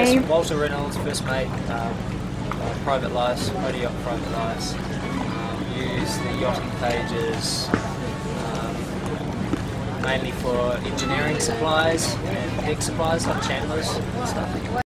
name? Yes, Walter Reynolds, first mate, private lice, motor yacht private lice. Use the Yachting Pages mainly for engineering supplies and deck supplies like chandlers and stuff.